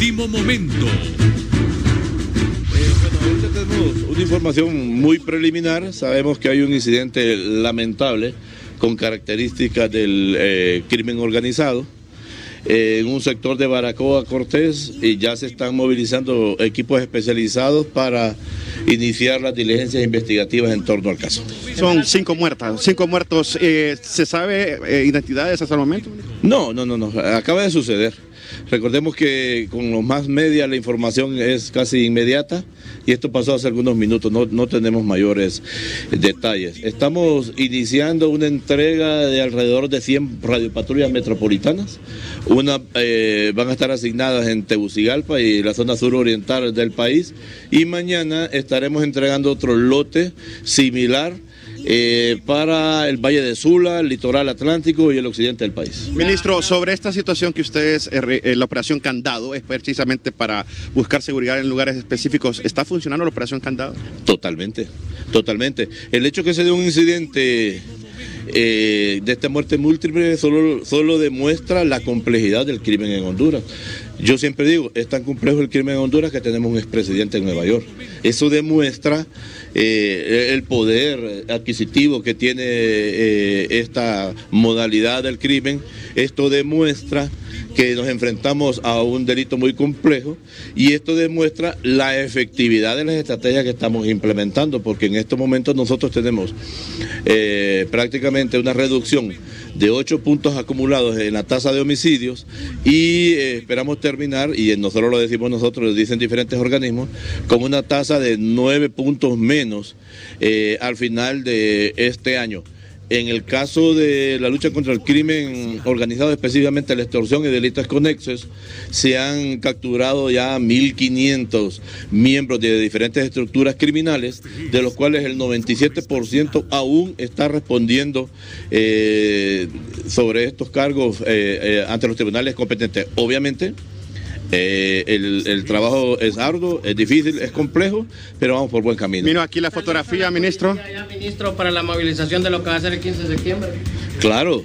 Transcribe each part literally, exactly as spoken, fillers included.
último momento. Eh, bueno, ahorita tenemos una información muy preliminar. Sabemos que hay un incidente lamentable con características del eh, crimen organizado eh, en un sector de Baracoa, Cortés, y ya se están movilizando equipos especializados para iniciar las diligencias investigativas en torno al caso. Son cinco muertas, cinco muertos. Eh, ¿Se sabe eh, identidades hasta el momento? No, no, no, no, acaba de suceder. Recordemos que con los más media la información es casi inmediata y esto pasó hace algunos minutos, no, no tenemos mayores detalles. Estamos iniciando una entrega de alrededor de cien radiopatrullas metropolitanas. Una eh, van a estar asignadas en Tegucigalpa y la zona suroriental del país, y mañana estaremos entregando otro lote similar Eh, para el Valle de Sula, el litoral atlántico y el occidente del país. Ministro, sobre esta situación que ustedes, eh, la operación Candado es precisamente para buscar seguridad en lugares específicos, ¿está funcionando la operación Candado? Totalmente, totalmente. El hecho que se dé un incidente eh, de esta muerte múltiple solo, solo demuestra la complejidad del crimen en Honduras. Yo siempre digo, es tan complejo el crimen en Honduras que tenemos un expresidente en Nueva York. Eso demuestra eh, el poder adquisitivo que tiene eh, esta modalidad del crimen. Esto demuestra que nos enfrentamos a un delito muy complejo, y esto demuestra la efectividad de las estrategias que estamos implementando, porque en estos momentos nosotros tenemos eh, prácticamente una reducción de ocho puntos acumulados en la tasa de homicidios, y eh, esperamos terminar, y nosotros lo decimos nosotros, lo dicen diferentes organismos, con una tasa de nueve puntos menos eh, al final de este año. En el caso de la lucha contra el crimen organizado, específicamente la extorsión y delitos conexos, se han capturado ya mil quinientos miembros de diferentes estructuras criminales, de los cuales el noventa y siete por ciento aún está respondiendo eh, sobre estos cargos eh, eh, ante los tribunales competentes. Obviamente, Eh, el, el trabajo es arduo, es difícil, es complejo, pero vamos por buen camino. Miro aquí la fotografía, ministro. Ya, ministro, para la movilización de lo que va a ser el quince de septiembre. Claro,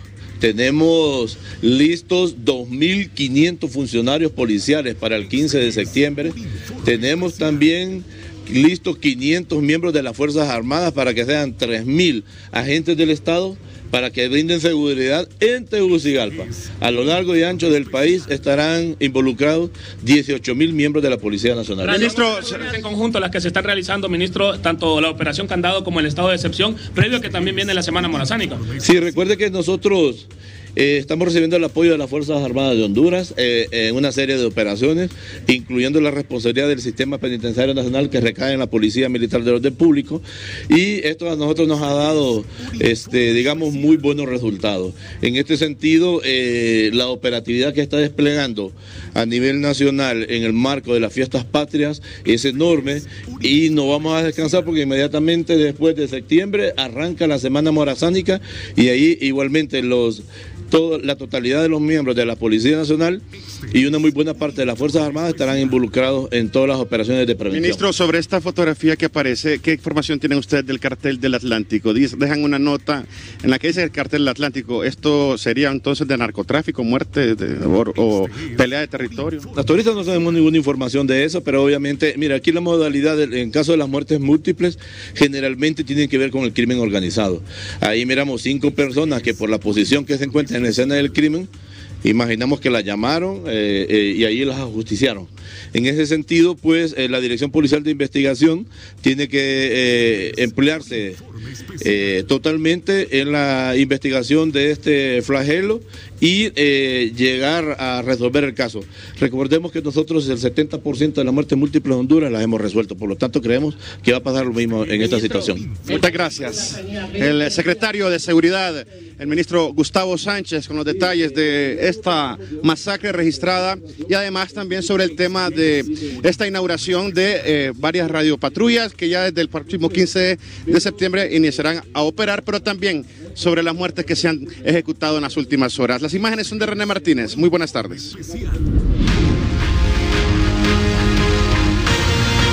tenemos listos dos mil quinientos funcionarios policiales para el quince de septiembre. Tenemos también listos quinientos miembros de las Fuerzas Armadas para que sean tres mil agentes del Estado, para que brinden seguridad en Tegucigalpa. A lo largo y ancho del país estarán involucrados dieciocho mil miembros de la Policía Nacional. Ministro, en conjunto las que se están realizando, ministro, tanto la operación Candado como el estado de excepción, previo a que también viene la Semana Morazánica. Sí, recuerde que nosotros eh, estamos recibiendo el apoyo de las Fuerzas Armadas de Honduras eh, en una serie de operaciones, incluyendo la responsabilidad del Sistema Penitenciario Nacional que recae en la Policía Militar del Orden Público, y esto a nosotros nos ha dado, este, digamos, muy buenos resultados. En este sentido, eh, la operatividad que está desplegando a nivel nacional en el marco de las fiestas patrias es enorme, y no vamos a descansar porque inmediatamente después de septiembre arranca la Semana Morazánica, y ahí igualmente los Todo, la totalidad de los miembros de la Policía Nacional y una muy buena parte de las Fuerzas Armadas estarán involucrados en todas las operaciones de prevención. Ministro, sobre esta fotografía que aparece, ¿qué información tienen ustedes del cartel del Atlántico? Dejan una nota en la que dice el cartel del Atlántico. ¿Esto sería entonces de narcotráfico, muerte de, o, o pelea de territorio? Hasta ahorita no tenemos ninguna información de eso, pero obviamente, mira, aquí la modalidad, de, en caso de las muertes múltiples, generalmente tienen que ver con el crimen organizado. Ahí miramos cinco personas que por la posición que se encuentran en la escena del crimen, imaginamos que la llamaron eh, eh, y ahí las ajusticiaron. En ese sentido, pues, eh, la Dirección Policial de Investigación tiene que eh, emplearse eh, totalmente en la investigación de este flagelo y eh, llegar a resolver el caso. Recordemos que nosotros el setenta por ciento de las muertes múltiples en Honduras las hemos resuelto, por lo tanto creemos que va a pasar lo mismo en esta situación. Muchas gracias. El secretario de Seguridad, el ministro Gustavo Sánchez, con los detalles de esta masacre registrada, y además también sobre el tema de esta inauguración de eh, varias radiopatrullas que ya desde el próximo quince de septiembre iniciarán a operar, pero también sobre las muertes que se han ejecutado en las últimas horas. Las imágenes son de René Martínez. Muy buenas tardes.